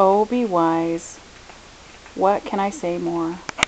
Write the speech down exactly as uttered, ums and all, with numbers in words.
Oh, be wise. What can I say more?